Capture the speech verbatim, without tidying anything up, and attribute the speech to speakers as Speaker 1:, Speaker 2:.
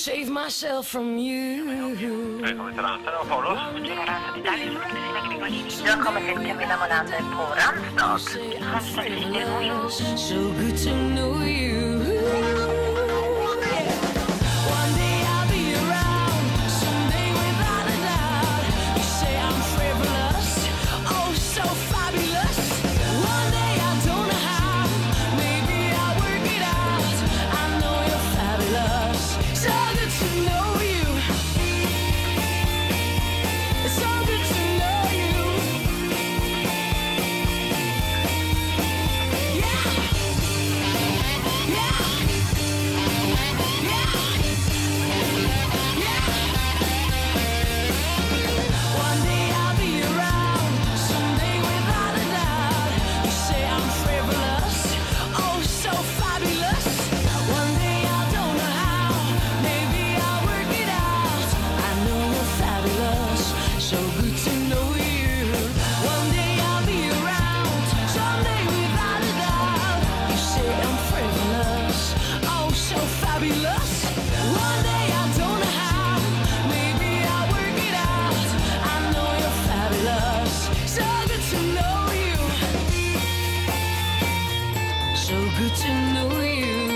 Speaker 1: save myself from you.
Speaker 2: Välkommen till Ransen och Paolo.
Speaker 3: Jag kommer hit till mina månader på Ranstad.
Speaker 1: So good to know you. One day I'll be around, someday without a doubt. You say I'm frivolous, oh so fabulous. One day I don't know how, maybe I'll work it out. I know you're fabulous, so good to know you. It's so good to know you. Yeah, yeah, yeah, yeah. One day I'll be around, someday without a doubt. You say I'm frivolous, oh so fabulous. One day I don't know how, maybe I'll work it out. I know you're fabulous, so good to know you. One day I'll be around, someday without a doubt. You say I'm frivolous, oh so fabulous. One day I don't know how, maybe I'll work it out. I know you're fabulous, so good to know you. So good to know you.